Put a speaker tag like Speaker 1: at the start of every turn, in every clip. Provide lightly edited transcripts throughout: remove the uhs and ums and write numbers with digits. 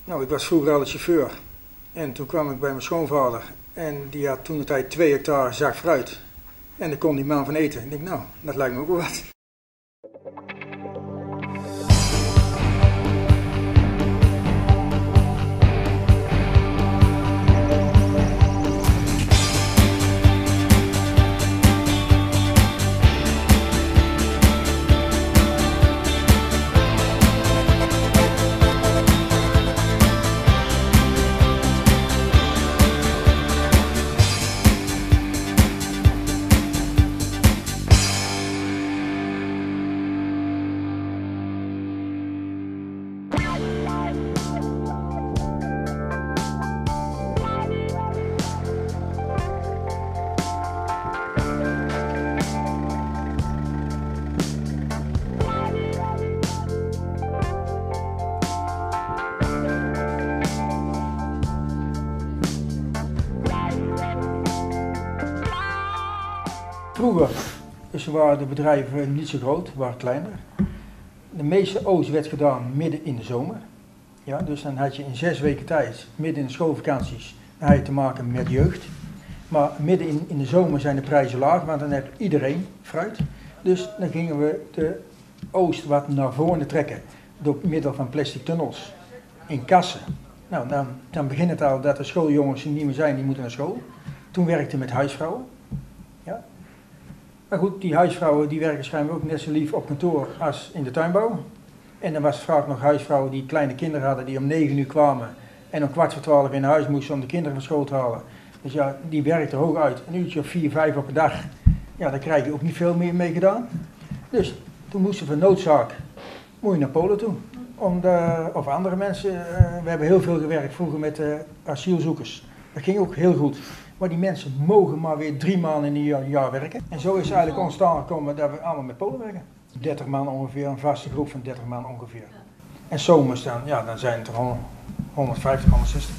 Speaker 1: Nou, ik was vroeger al chauffeur. En toen kwam ik bij mijn schoonvader. En die had toen de tijd 2 hectare zacht fruit. En daar kon die man van eten. Ik denk, nou, dat lijkt me ook wel wat. Vroeger waren de bedrijven niet zo groot, waren kleiner. De meeste oogst werd gedaan midden in de zomer. Ja, dus dan had je in 6 weken tijd, midden in de schoolvakanties, dan had je te maken met jeugd. Maar midden in de zomer zijn de prijzen laag, want dan heeft iedereen fruit. Dus dan gingen we de oogst wat naar voren trekken door middel van plastic tunnels in kassen. Nou, dan begint het al dat de schooljongens die niet meer zijn, die moeten naar school. Toen werkte ik met huisvrouwen. Ja. Maar goed, die huisvrouwen die werken schijnbaar ook net zo lief op kantoor als in de tuinbouw. En dan was het vaak nog huisvrouwen die kleine kinderen hadden, die om 9 uur kwamen en om 11:15 in huis moesten om de kinderen van school te halen. Dus ja, die werkte hooguit een uurtje of 4, 5 op een dag. Ja, daar krijg je ook niet veel meer mee gedaan. Dus toen moesten we noodzaak naar Polen toe. Of andere mensen. We hebben heel veel gewerkt vroeger met asielzoekers. Dat ging ook heel goed. Maar die mensen mogen maar weer 3 maanden in een jaar werken. En zo is eigenlijk ontstaan gekomen dat we allemaal met Polen werken. 30 man ongeveer, een vaste groep van 30 man ongeveer. En zomers dan, ja, dan zijn het er 150, 160.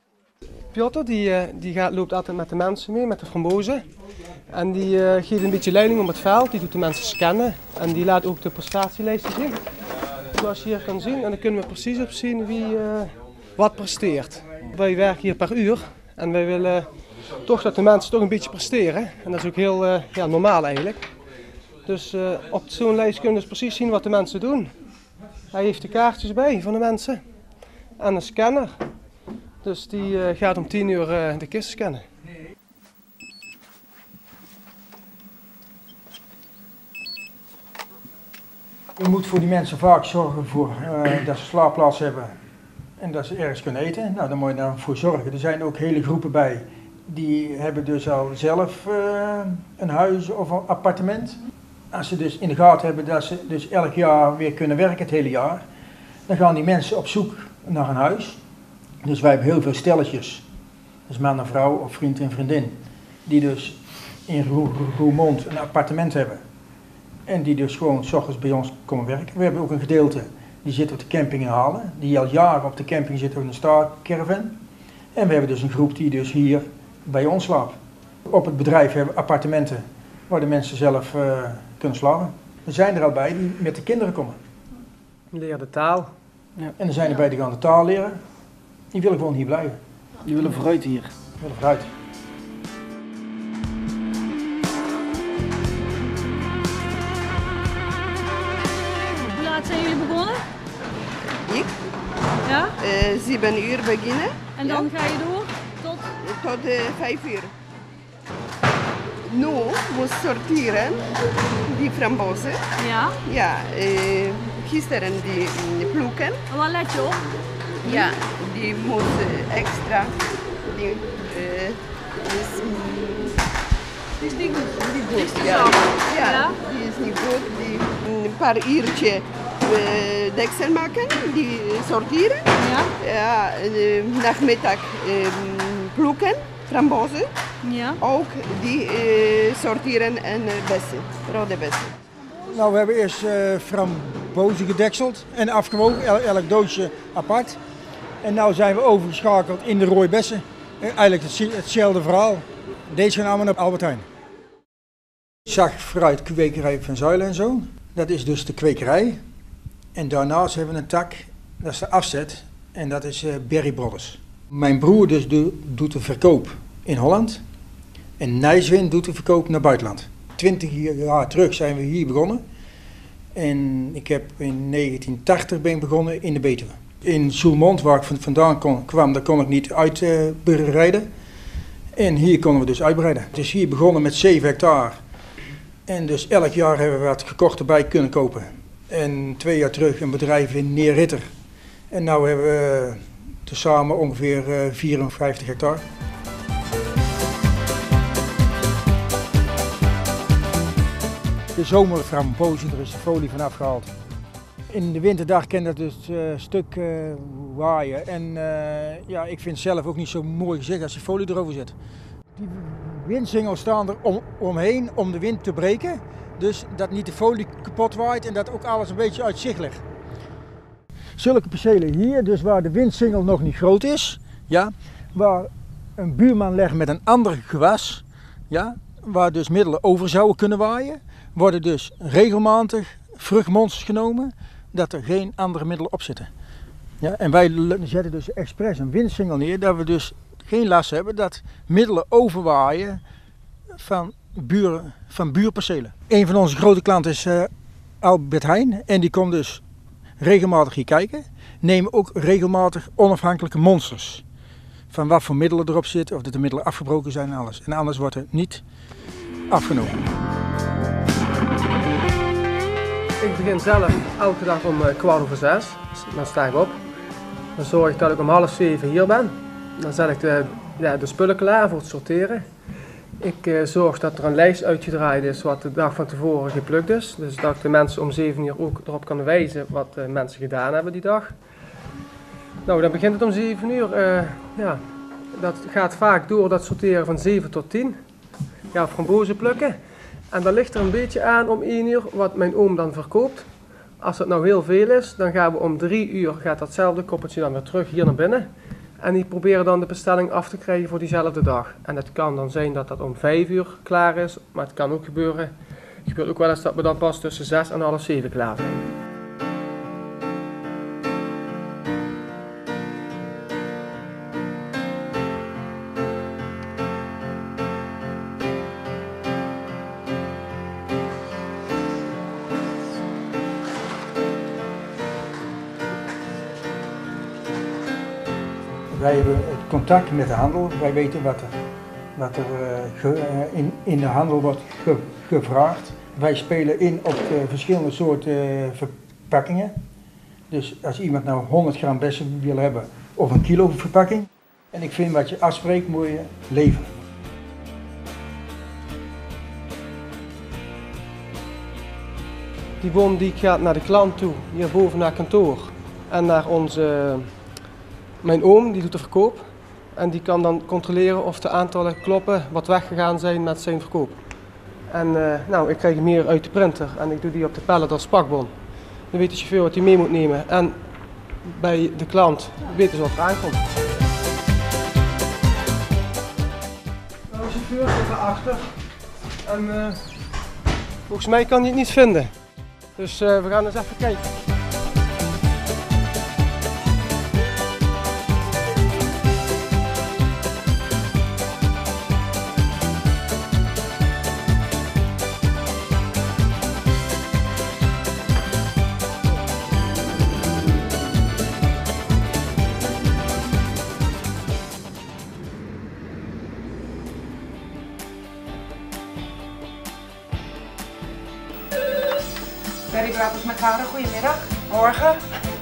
Speaker 2: Piotr loopt altijd met de mensen mee, met de frambozen. En die geeft een beetje leiding op het veld, die doet de mensen scannen. En die laat ook de prestatielijsten zien. Zoals je hier kan zien, en dan kunnen we precies op zien wie wat presteert. Wij werken hier per uur en wij willen toch dat de mensen toch een beetje presteren. En dat is ook heel normaal eigenlijk. Dus op zo'n lijst kunnen we dus precies zien wat de mensen doen. Hij heeft de kaartjes bij van de mensen en een scanner. Dus die gaat om 10 uur de kisten scannen.
Speaker 1: Je moet voor die mensen vaak zorgen voor dat ze slaapplaats hebben en dat ze ergens kunnen eten. Nou, daar moet je daarvoor zorgen. Er zijn ook hele groepen bij die hebben dus al zelf een huis of een appartement. Als ze dus in de gaten hebben dat ze dus elk jaar weer kunnen werken, het hele jaar, dan gaan die mensen op zoek naar een huis. Dus wij hebben heel veel stelletjes, dus man en vrouw of vriend en vriendin, die dus in Roermond een appartement hebben. En die dus gewoon 's ochtends bij ons komen werken. We hebben ook een gedeelte, die zit op de camping in Halen, die al jaren op de camping zit in een starcaravan. En we hebben dus een groep die dus hier bij ons slaapt. Op het bedrijf hebben we appartementen waar de mensen zelf kunnen slapen. Er zijn er al bij die met de kinderen komen.
Speaker 2: Leer de taal.
Speaker 1: Ja. En er zijn er bij die gaan de taal leren. Die willen gewoon hier blijven.
Speaker 3: Die willen vooruit hier.
Speaker 1: Die willen vooruit.
Speaker 4: Hoe laat zijn jullie begonnen?
Speaker 5: Ik?
Speaker 4: Ja?
Speaker 5: 7 uur beginnen.
Speaker 4: En dan ga je door tot?
Speaker 5: Tot 5 uur. Nu moet sorteren die frambozen.
Speaker 4: Ja.
Speaker 5: Ja, gisteren die plukken.
Speaker 4: En waar let je op?
Speaker 5: Ja, die moet extra. Die is
Speaker 4: Het is niet goed.
Speaker 5: niet goed.
Speaker 4: Is te
Speaker 5: Ja.
Speaker 4: zacht.
Speaker 5: Ja,
Speaker 4: Ja.
Speaker 5: die is niet goed. Die een paar uurtjes deksel maken, die sorteren.
Speaker 4: Ja.
Speaker 5: Ja, nachmiddag plukken, frambozen.
Speaker 4: Ja.
Speaker 5: Ook die sorteren en bessen, rode bessen.
Speaker 1: Nou, we hebben eerst frambozen gedekseld en afgewogen, elk doosje apart. En nu zijn we overgeschakeld in de rode bessen. Eigenlijk hetzelfde verhaal. Deze gaan allemaal naar Albert Heijn. Zacht fruit kwekerij van Zuilen en zo. Dat is dus de kwekerij. En daarnaast hebben we een tak, dat is de afzet. En dat is Berry Brothers. Mijn broer dus doet de verkoop in Holland. En Nijswin doet de verkoop naar buitenland. 20 jaar terug zijn we hier begonnen. En ik heb in 1980 ben ik begonnen in de Betuwe. In Zoelmond, waar ik vandaan kwam, daar kon ik niet uitbreiden. En hier konden we dus uitbreiden. Het is hier begonnen met 7 hectare. En dus elk jaar hebben we wat gekocht erbij kunnen kopen. En 2 jaar terug een bedrijf in Neerritter. En nu hebben we tezamen ongeveer 54 hectare. De zomerframbozen, er is de folie van afgehaald. In de winterdag kan dat dus een stuk waaien. En ja, ik vind het zelf ook niet zo mooi gezicht als die folie erover zit. Die windsingels staan er omheen om de wind te breken. Dus dat niet de folie kapot waait en dat ook alles een beetje uit zicht ligt. Zulke percelen hier, dus waar de windsingel nog niet groot is, ja, waar een buurman legt met een ander gewas, ja, waar dus middelen over zouden kunnen waaien, worden dus regelmatig vruchtmonsters genomen, dat er geen andere middelen op zitten. Ja, en wij zetten dus expres een windsingel neer, dat we dus geen last hebben dat middelen overwaaien van buurpercelen. Een van onze grote klanten is Albert Heijn en die komt dus regelmatig hier kijken. Nemen ook regelmatig onafhankelijke monsters. Van wat voor middelen erop zitten, of dat de middelen afgebroken zijn en alles. En anders wordt er niet afgenomen.
Speaker 2: Ik begin zelf elke dag om 6:15. Dan sta ik op. Dan zorg ik dat ik om 6:30 hier ben. Dan zet ik de spullen klaar voor het sorteren. Ik zorg dat er een lijst uitgedraaid is wat de dag van tevoren geplukt is. Dus dat ik de mensen om 7 uur ook erop kan wijzen wat de mensen gedaan hebben die dag. Nou, dan begint het om 7 uur. Ja, dat gaat vaak door dat sorteren van 7 tot 10. Ja, frambozen plukken. En dan ligt er een beetje aan om 1 uur wat mijn oom dan verkoopt. Als het nou heel veel is, dan gaan we om 3 uur, gaat datzelfde koppeltje dan weer terug hier naar binnen. En die proberen dan de bestelling af te krijgen voor diezelfde dag. En het kan dan zijn dat dat om 5 uur klaar is, maar het kan ook gebeuren. Het gebeurt ook wel eens dat we dan pas tussen 6 en half 7 klaar zijn.
Speaker 1: Wij hebben het contact met de handel, wij weten wat er in de handel wordt gevraagd. Wij spelen in op verschillende soorten verpakkingen. Dus als iemand nou 100 gram bessen wil hebben of een kilo verpakking. En ik vind wat je afspreekt moet je leveren.
Speaker 2: Die bom die gaat naar de klant toe, hierboven naar kantoor. En naar mijn oom, die doet de verkoop. En die kan dan controleren of de aantallen kloppen wat weggegaan zijn met zijn verkoop. En nou, ik krijg hem hier uit de printer en ik doe die op de pallet als pakbon. Dan weet de chauffeur wat hij mee moet nemen. En bij de klant weten ze wat er aankomt. Nou, de chauffeur zit erachter. En volgens mij kan hij het niet vinden. Dus we gaan eens even kijken.
Speaker 3: Berry Brothers met Gouden, goedemiddag. Morgen.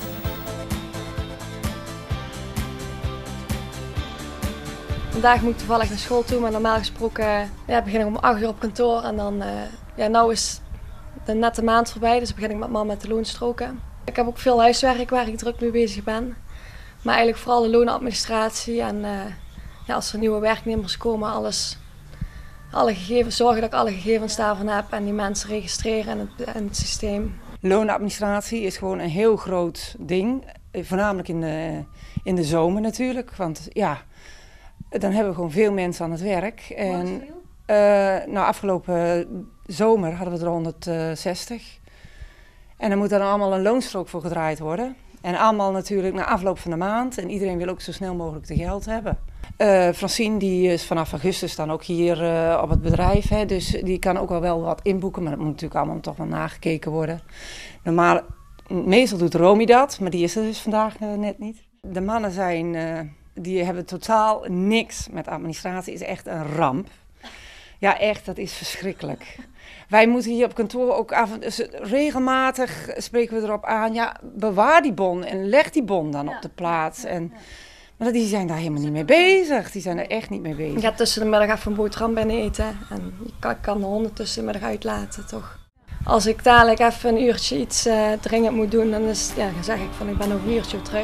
Speaker 6: Vandaag moet ik toevallig naar school toe, maar normaal gesproken begin ik om 8 uur op kantoor. En dan, nou is de nette maand voorbij, dus begin ik met met de loonstroken. Ik heb ook veel huiswerk waar ik druk mee bezig ben. Maar eigenlijk vooral de loonadministratie en als er nieuwe werknemers komen, alle gegevens, zorgen dat ik alle gegevens daarvan heb en die mensen registreren in het systeem.
Speaker 3: Loonadministratie is gewoon een heel groot ding, voornamelijk in de zomer natuurlijk, want ja, dan hebben we gewoon veel mensen aan het werk. En afgelopen zomer hadden we er 160. En dan moet er allemaal een loonstrook voor gedraaid worden. En allemaal natuurlijk na afloop van de maand. En iedereen wil ook zo snel mogelijk de geld hebben. Francine die is vanaf augustus dan ook hier op het bedrijf. Hè, dus die kan ook wel wat inboeken. Maar dat moet natuurlijk allemaal toch wel nagekeken worden. Normaal, meestal doet Romy dat. Maar die is er dus vandaag net niet. De mannen zijn, die hebben totaal niks met administratie. Is echt een ramp. Ja, echt, dat is verschrikkelijk. Wij moeten hier op kantoor ook regelmatig spreken we erop aan. Ja, bewaar die bon en leg die bon dan op de plaats. Maar die zijn daar helemaal niet mee bezig. Die zijn er echt niet mee bezig.
Speaker 6: Je gaat tussen de middag even een boterham binnen eten. En je kan de honden tussen de middag uitlaten, toch? Als ik dadelijk even een uurtje iets dringend moet doen, dan zeg ik van ik ben over een uurtje terug.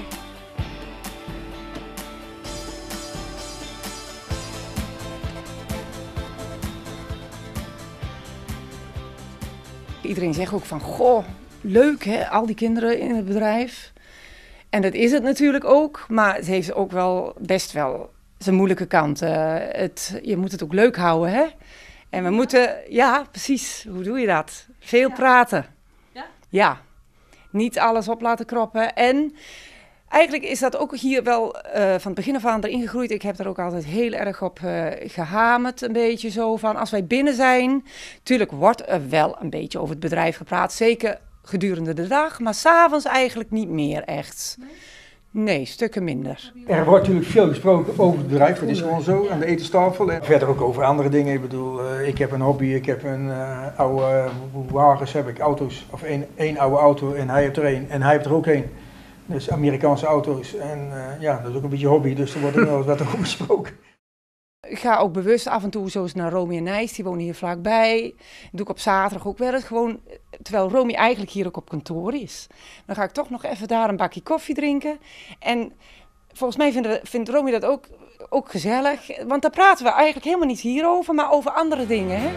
Speaker 3: Iedereen zegt ook van, goh, leuk hè, al die kinderen in het bedrijf. En dat is het natuurlijk ook, maar het heeft ook wel best wel zijn moeilijke kanten. Je moet het ook leuk houden, hè. En we moeten, ja, precies, hoe doe je dat? Veel praten.
Speaker 4: Ja?
Speaker 3: Ja, niet alles op laten kroppen. En eigenlijk is dat ook hier wel van het begin af aan erin gegroeid. Ik heb er ook altijd heel erg op gehamerd, een beetje zo van. Als wij binnen zijn, natuurlijk wordt er wel een beetje over het bedrijf gepraat. Zeker gedurende de dag, maar 's avonds eigenlijk niet meer echt. Nee, stukken minder.
Speaker 1: Er wordt natuurlijk veel gesproken over het bedrijf, dat is gewoon zo, aan de etenstafel. En verder ook over andere dingen. Ik bedoel, ik heb een hobby, ik heb een oude wagens, heb ik auto's, of één oude auto en hij heeft er één en hij heeft er ook één. Dus Amerikaanse auto's en ja, dat is ook een beetje hobby, dus er wordt ook nog eens wat over gesproken.
Speaker 3: Ik ga ook bewust af en toe zo eens naar Romy en Nijs, die wonen hier vlakbij. Dat doe ik op zaterdag ook wel eens, gewoon, terwijl Romy eigenlijk hier ook op kantoor is. Dan ga ik toch nog even daar een bakje koffie drinken. En volgens mij vindt Romy dat ook gezellig, want daar praten we eigenlijk helemaal niet hierover, maar over andere dingen. Hè?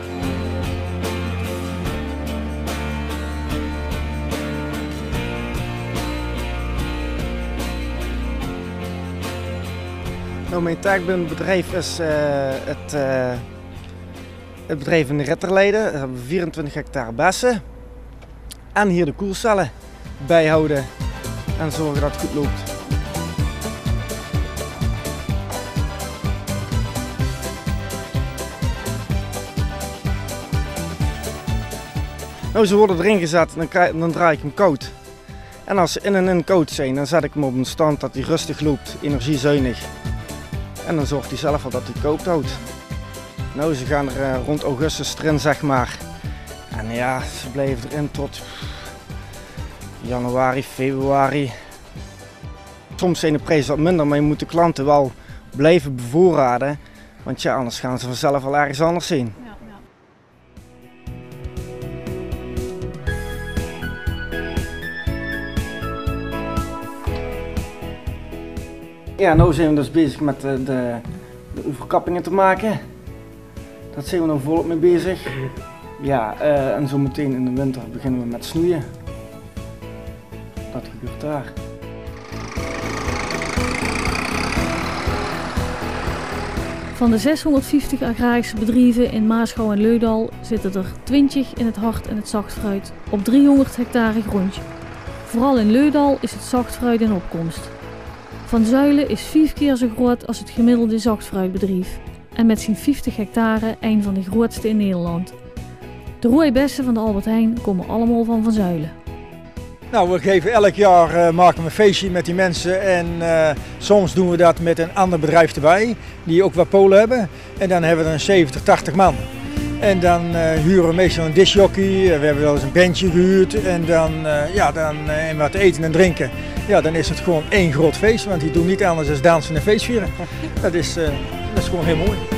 Speaker 7: Nou, mijn taak binnen het bedrijf is het bedrijf in de rit te leiden. We hebben 24 hectare bessen. En hier de koelcellen bijhouden en zorgen dat het goed loopt. Nou, ze worden erin gezet en dan draai ik hem koud. En als ze in en in koud zijn, dan zet ik hem op een stand dat hij rustig loopt, energiezuinig. En dan zorgt hij zelf wel dat hij koud houdt. Nou, ze gaan er rond augustus erin, zeg maar. En ja, ze blijven erin tot januari, februari. Soms zijn de prijzen wat minder, maar je moet de klanten wel blijven bevoorraden. Want ja, anders gaan ze vanzelf wel ergens anders heen. Ja, nu zijn we dus bezig met de oeverkappingen te maken. Daar zijn we nu volop mee bezig. Ja, en zo meteen in de winter beginnen we met snoeien. Dat gebeurt daar.
Speaker 4: Van de 650 agrarische bedrijven in Maarschouw en Leudal zitten er 20 in het hart en het zachtfruit op 300 hectare grondje. Vooral in Leudal is het zachtfruit in opkomst. Van Zuilen is 4 keer zo groot als het gemiddelde zachtfruitbedrijf en met zijn 50 hectare een van de grootste in Nederland. De rode bessen van de Albert Heijn komen allemaal van Zuilen.
Speaker 1: Nou, we geven elk jaar maken we een feestje met die mensen en soms doen we dat met een ander bedrijf erbij, die ook wat Polen hebben. En dan hebben we er 70, 80 man. En dan huren we meestal een discjockey, we hebben wel eens een bandje gehuurd en en wat eten en drinken. Ja, dan is het gewoon één groot feest, want die doen niet anders dan dansen en feestvieren. Dat is gewoon heel mooi.